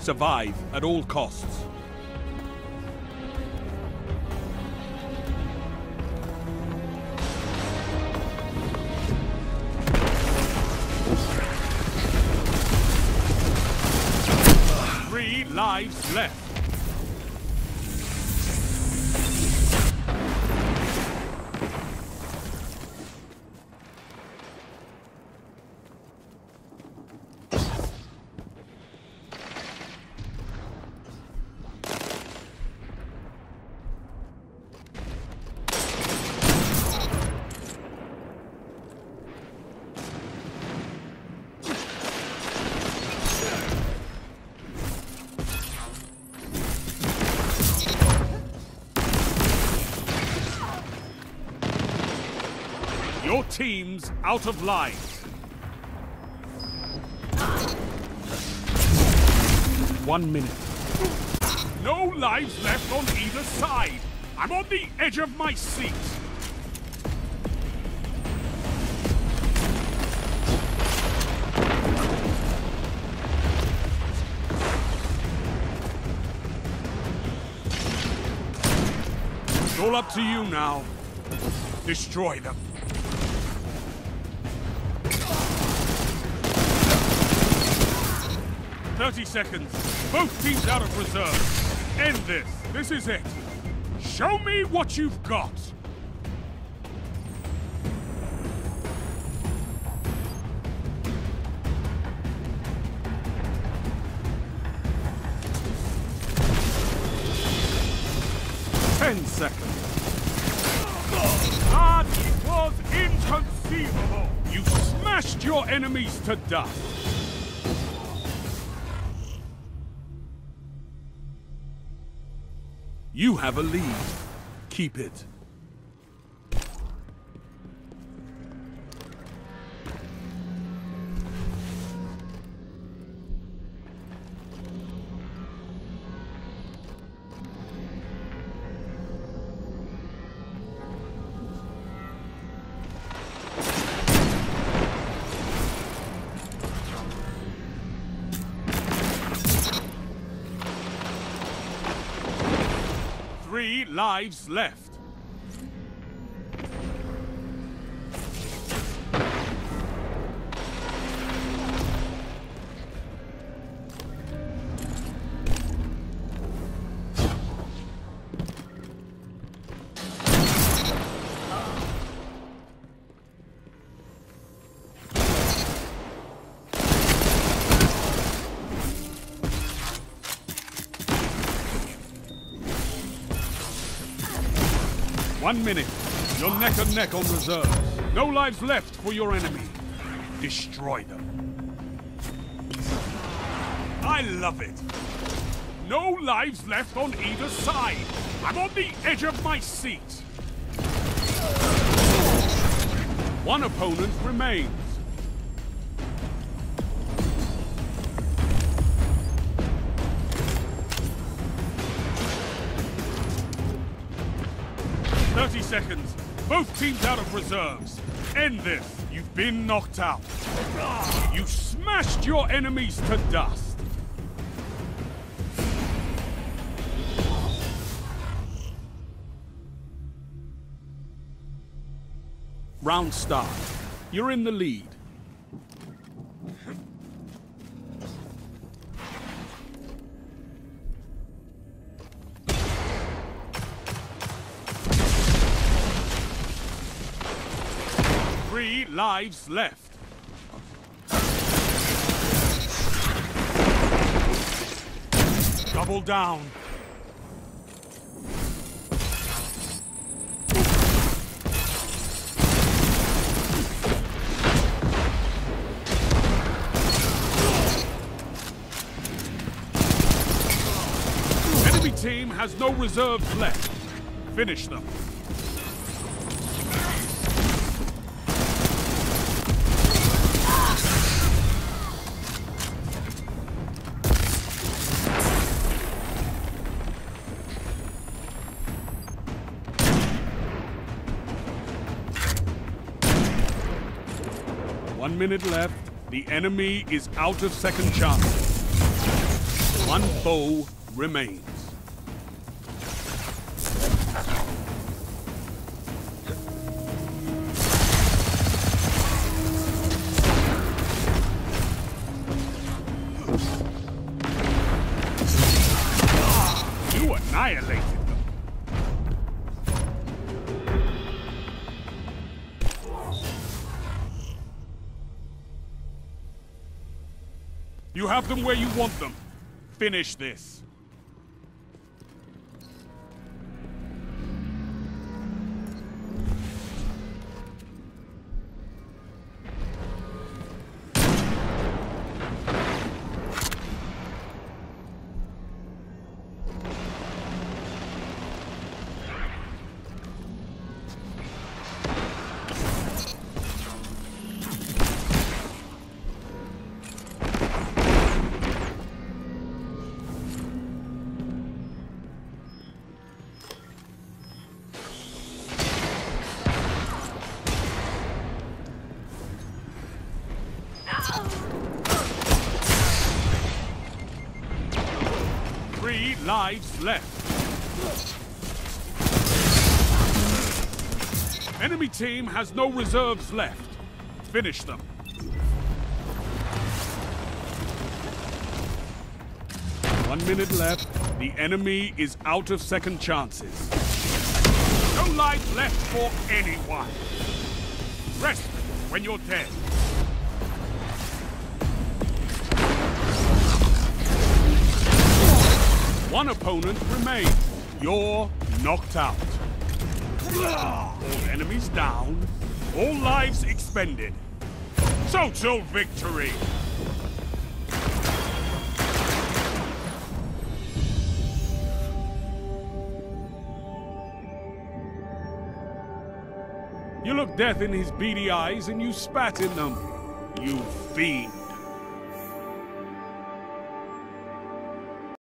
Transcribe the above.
survive at all costs. Three lives left. Your team's out of lives. 1 minute. No lives left on either side. I'm on the edge of my seat. It's all up to you now. Destroy them. 30 seconds. Both teams out of reserve. End this. This is it. Show me what you've got. Seconds. That was inconceivable. You smashed your enemies to dust. You have a lead. Keep it. Three lives left. One minute. You're neck and neck on reserve. No lives left for your enemy. Destroy them. I love it. No lives left on either side. I'm on the edge of my seat. One opponent remains. Seconds. Both teams out of reserves. End this. You've been knocked out. You smashed your enemies to dust. Round start. You're in the lead. Three lives left. Double down. Enemy team has no reserves left. Finish them. One minute left. The enemy is out of second chances. One foe remains. You annihilated them. You have them where you want them. Finish this. Three lives left. Enemy team has no reserves left. Finish them. One minute left. The enemy is out of second chances. No life left for anyone. Rest when you're dead. One opponent remains. You're knocked out. All enemies down. All lives expended. Total victory! You looked death in his beady eyes and you spat in them. You fiend.